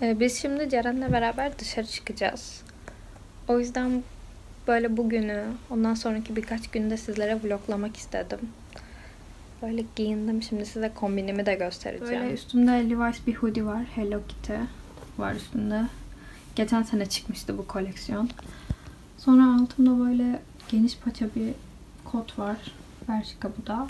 Biz şimdi Ceren'le beraber dışarı çıkacağız. O yüzden böyle bugünü, ondan sonraki birkaç günde sizlere vloglamak istedim. Böyle giyindim. Şimdi size kombinimi de göstereceğim. Böyle üstümde Levi's bir hoodie var. Hello Kitty var üstünde. Geçen sene çıkmıştı bu koleksiyon. Sonra altımda böyle geniş paça bir kot var. Bershka bu da.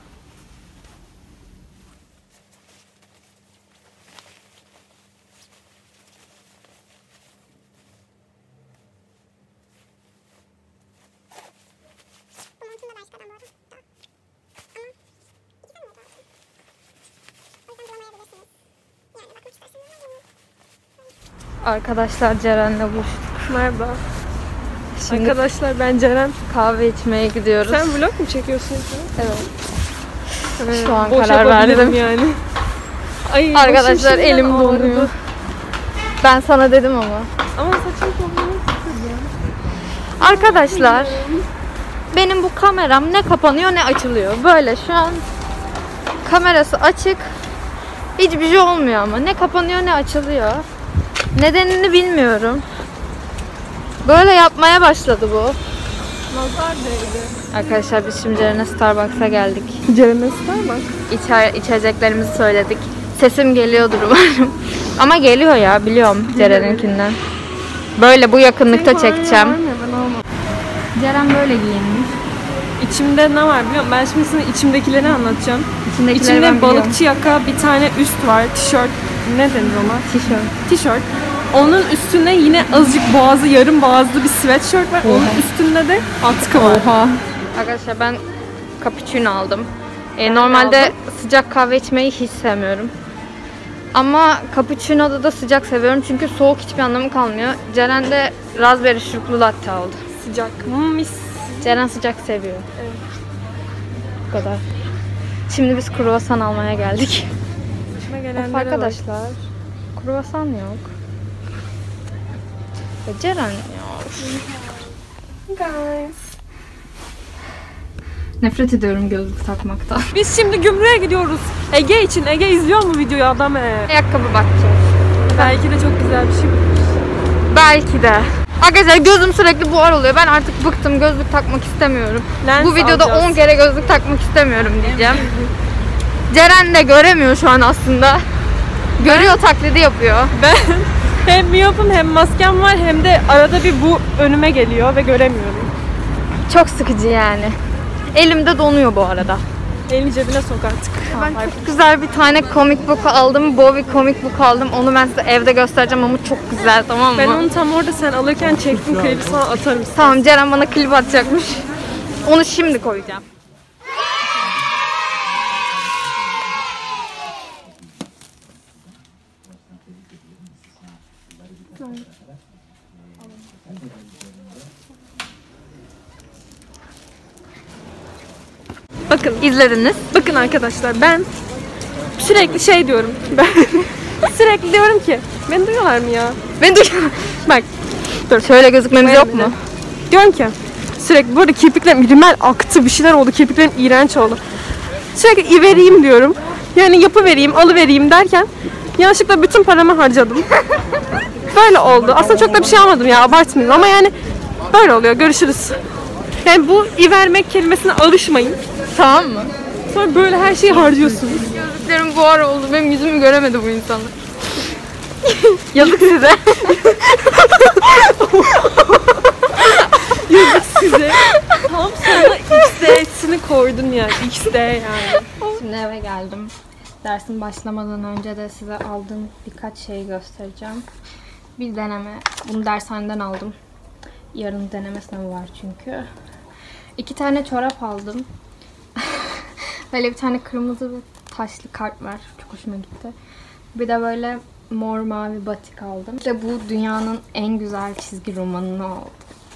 Arkadaşlar Ceren'le buluştuk. Merhaba. Şimdi Arkadaşlar ben Ceren. kahve içmeye gidiyoruz. Sen vlog mu çekiyorsun? Evet. Şu an Boş karar verdim. yani. Ay, Arkadaşlar elim donuyor. Ben sana dedim ama. Ama saçım toplamak istedim. Arkadaşlar benim bu kameram ne kapanıyor ne açılıyor. Böyle şu an kamerası açık. Hiçbir şey olmuyor ama. Ne kapanıyor ne açılıyor. Nedenini bilmiyorum. Böyle yapmaya başladı bu. Nazar değdi. Arkadaşlar biz şimdi Ceren'e Starbucks'a geldik. Ceren'e Starbucks. İçeceklerimizi söyledik. Sesim geliyordur umarım. Ama geliyor ya, biliyorum Ceren'inkinden. Böyle bu yakınlıkta çekeceğim. Ceren böyle giyinmiş. İçimde ne var biliyor musun? Ben şimdi sana içimdekileri anlatacağım. İçindekileri ben İçimde biliyorum. balıkçı yaka, bir tane üst var, tişört. Ne denir ona? Tişört. Onun üstüne yine azıcık boğazı, yarım boğazlı bir sweatshirt var. Onun üstünde de atkı var. Arkadaşlar ben cappuccino aldım. Normalde sıcak kahve içmeyi hiç sevmiyorum. Ama cappuccino'da da sıcak seviyorum çünkü soğuk hiçbir anlamı kalmıyor. Ceren de raspberry şuruplu latte aldı. Sıcak. Mis. Ceren sıcak seviyor. Evet. Bu kadar. Şimdi biz kruvasan almaya geldik. Başıma gelenlere Arkadaşlar kruvasan yok. Ceren ya. Guys. Nefret ediyorum gözlük takmaktan. Biz şimdi gümrüğe gidiyoruz. Ege için. Ege izliyor mu videoyu adam? Ayakkabı bakacağız. Belki de çok güzel bir şey buluruz. Belki de. Arkadaşlar gözüm sürekli buhar oluyor. Ben artık bıktım. Gözlük takmak istemiyorum. Lens Bu videoda alacağız. 10 kere gözlük takmak istemiyorum diyeceğim. Ceren de göremiyor şu an aslında. Görüyor, taklidi yapıyor. Ben hem miyopum hem maskem var hem de arada bir bu önüme geliyor ve göremiyorum. Çok sıkıcı yani. Elimde donuyor bu arada. Elini cebine sok artık. Ben çok güzel bir tane comic book aldım. Bowie comic book aldım. Onu ben size evde göstereceğim ama çok güzel, tamam mı? Ben onu tam orada sen alırken çektim, klibi sana atarım. Tamam, Ceren bana klip atacakmış. Onu şimdi koyacağım. Bakın, İzlediniz. bakın arkadaşlar ben sürekli şey diyorum. Ben sürekli diyorum ki, beni duyuyorlar mı ya? Beni duyuyor. Bak, dur. Şöyle gözükmemiz yok mu? Diyorum ki sürekli burada kirpiklerim rimel aktı, bir şeyler oldu, kirpiklerim iğrenç oldu. Sürekli vereyim diyorum. Yani yapıvereyim, alıvereyim derken yanlışlıkla bütün paramı harcadım. Böyle oldu. Aslında çok da bir şey almadım ya, abartmayayım ama yani böyle oluyor. Görüşürüz. Yani bu vermek kelimesine alışmayın. Tamam mı? Sonra böyle her şeyi harcıyorsunuz. Gözlüklerim buhar oldu. Benim yüzümü göremedi bu insanlar. Yazık size. Yazık size. Tam sana XD'sini koydun yani. XD yani. Şimdi eve geldim. Dersin başlamadan önce de size aldığım birkaç şeyi göstereceğim. Bir deneme. Bunu dershaneden aldım. Yarın deneme sınavı var çünkü. 2 tane çorap aldım. Böyle bir tane kırmızı bir taşlı kart var. Çok hoşuma gitti. Bir de böyle mor mavi batik aldım. İşte bu dünyanın en güzel çizgi romanını aldım.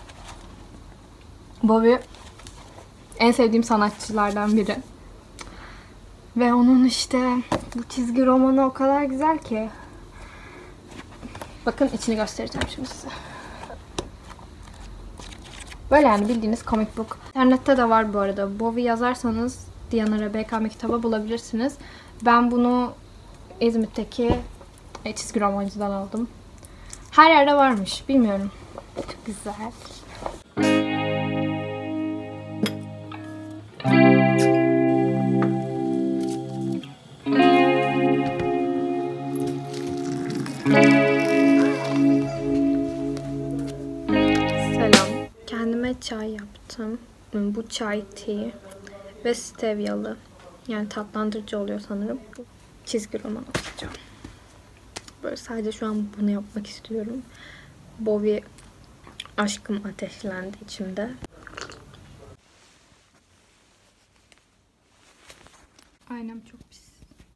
Bowie en sevdiğim sanatçılardan biri. Ve onun işte bu çizgi romanı o kadar güzel ki. Bakın içini göstereceğim şimdi size. Böyle yani bildiğiniz comic book. İnternette de var bu arada. Bowie yazarsanız Diana Rebeka'nın kitabı bulabilirsiniz. Ben bunu İzmit'teki çizgi romancıdan aldım. Her yerde varmış. Bilmiyorum. Çok güzel. Selam. Kendime çay yaptım. Bu çay tea ve stevyalı. Yani tatlandırıcı oluyor sanırım. Çizgi roman okuyacağım. Böyle sadece şu an bunu yapmak istiyorum. Bobby aşkım ateşlendi içimde. Aynam çok pis.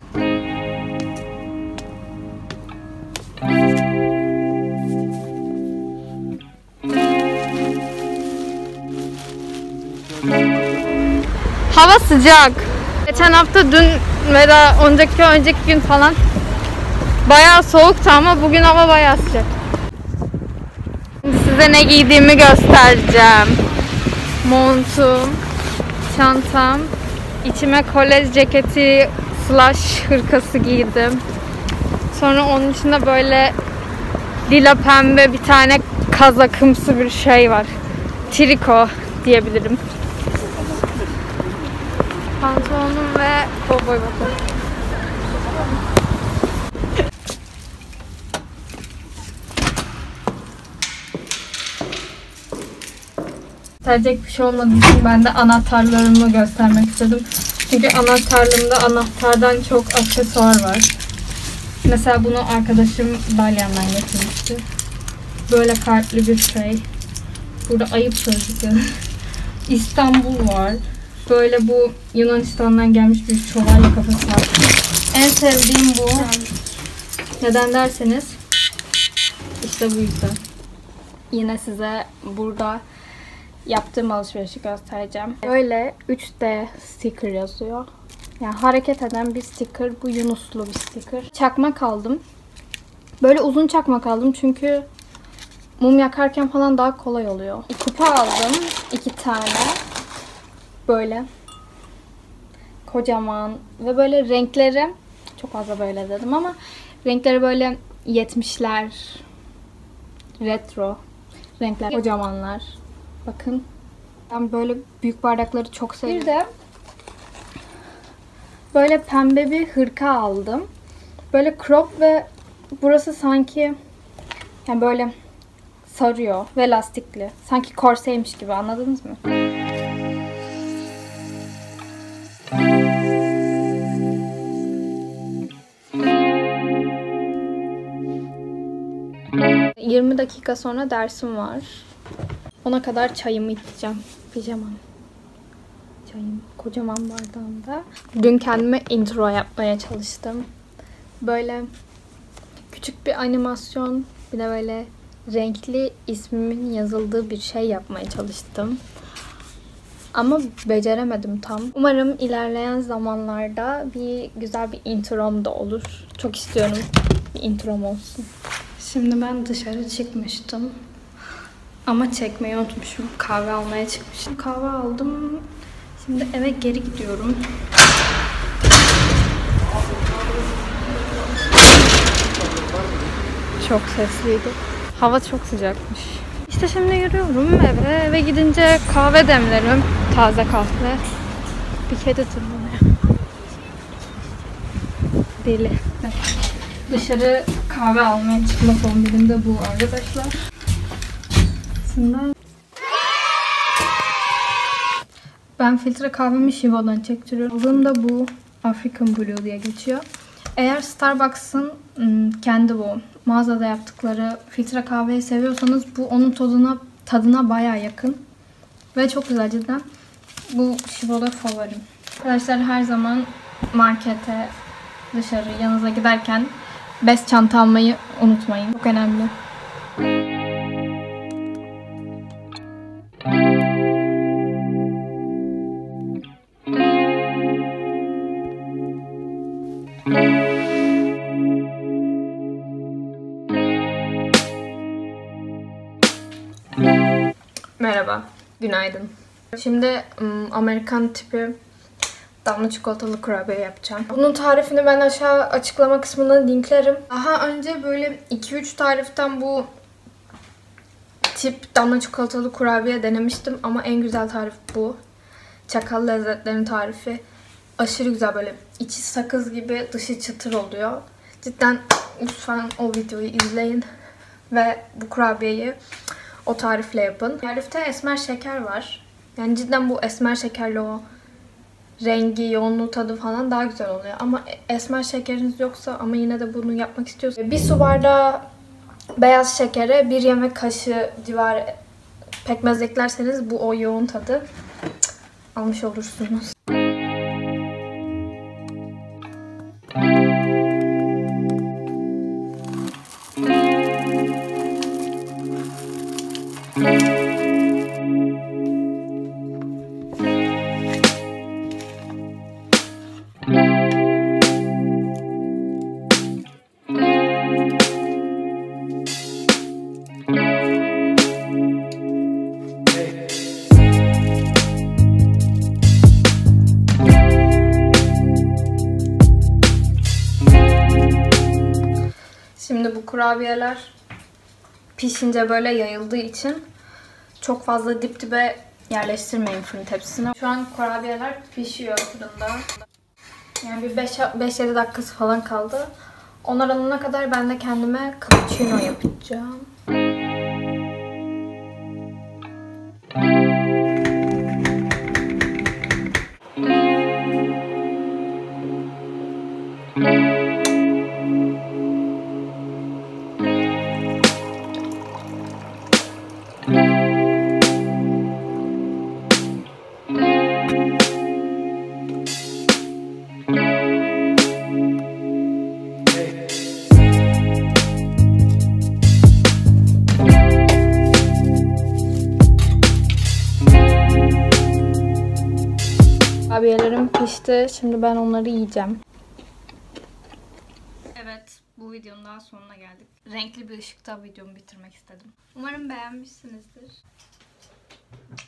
Hava sıcak. Geçen hafta dün ve daha önceki gün falan bayağı soğuktu ama bugün hava bayağı sıcak. Şimdi size ne giydiğimi göstereceğim. Montum, çantam, içime kolej ceketi slash hırkası giydim. Sonra onun içinde böyle lila pembe bir tane kazakımsı bir şey var. Triko diyebilirim. Pantolonum ve kovboy botum. Gösterecek bir şey olmadığı için ben de anahtarlarımı göstermek istedim. Çünkü anahtarlığımda anahtardan çok aksesuar var. Mesela bunu arkadaşım Dalyan'dan getirmişti. Böyle kartlı bir şey. Burada ayıp sözcüğü. İstanbul var. Böyle bu Yunanistan'dan gelmiş bir şövalye kafası var. En sevdiğim bu. Neden derseniz işte bu yüzden. Yine size burada yaptığım alışverişi göstereceğim. Böyle 3D sticker yazıyor. Yani hareket eden bir sticker. Bu Yunuslu bir sticker. Çakmak aldım. Böyle uzun çakmak aldım çünkü mum yakarken falan daha kolay oluyor. Kupa aldım. 2 tane. Böyle. Kocaman. Ve böyle renkleri çok fazla böyle dedim ama renkleri böyle 70'ler retro renkler. Kocamanlar. Bakın. Ben böyle büyük bardakları çok seviyorum. Bir de böyle pembe bir hırka aldım. Böyle crop ve burası sanki yani böyle sarıyor ve lastikli. Sanki korseymiş gibi, anladınız mı? ...20 dakika sonra dersim var. Ona kadar çayımı içeceğim. Pijamam. Çayım kocaman bardağımda. Dün kendime intro yapmaya çalıştım. Böyle küçük bir animasyon, bir de böyle renkli ismimin yazıldığı bir şey yapmaya çalıştım. Ama beceremedim tam. Umarım ilerleyen zamanlarda güzel bir introm da olur. Çok istiyorum bir introm olsun. Şimdi ben dışarı çıkmıştım. Ama çekmeyi unutmuşum. Kahve almaya çıkmıştım. Kahve aldım. Şimdi eve geri gidiyorum. Çok sesliydi. Hava çok sıcakmış. İşte şimdi yürüyorum eve. Eve gidince kahve demlerim. Taze kahve. Bir kedi tırmanıyor. Deli. Evet. Dışarı kahve almaya çıkma kombinim de bu arkadaşlar. Aslında ben filtre kahvemi Shivo'dan çektiriyorum. Aldığım da bu African Blue diye geçiyor. Eğer Starbucks'ın kendi bu mağazada yaptıkları filtre kahveyi seviyorsanız bu onun tadına bayağı yakın. Ve çok güzel cidden. Bu Shivo'da favorim. Arkadaşlar her zaman markete, dışarı, yanınıza giderken bez çanta almayı unutmayın. Çok önemli. Merhaba, günaydın. Şimdi Amerikan tipi damla çikolatalı kurabiye yapacağım. Bunun tarifini ben aşağı açıklama kısmına linklerim. Daha önce böyle 2-3 tariften bu tip damla çikolatalı kurabiye denemiştim ama en güzel tarif bu. Çakal Lezzetler'in tarifi. Aşırı güzel, böyle içi sakız gibi dışı çıtır oluyor. Cidden lütfen o videoyu izleyin ve bu kurabiyeyi o tarifle yapın. Tarifte esmer şeker var. Yani cidden bu esmer şekerli o rengi, yoğunluğu, tadı falan daha güzel oluyor. Ama esmer şekeriniz yoksa ama yine de bunu yapmak istiyorsanız 1 su bardağı beyaz şekere 1 yemek kaşığı civarı pekmez eklerseniz bu o yoğun tadı almış olursunuz. Şimdi bu kurabiyeler pişince böyle yayıldığı için çok fazla dip dibe yerleştirmeyin fırın tepsisine. Şu an kurabiyeler pişiyor fırında. Yani bir 5-7 dakikası falan kaldı. Onlar alana kadar ben de kendime cappuccino yapacağım. Kurabiyelerim pişti. Şimdi ben onları yiyeceğim. Evet, bu videonun daha sonuna geldik. Renkli bir ışıkta videomu bitirmek istedim. Umarım beğenmişsinizdir.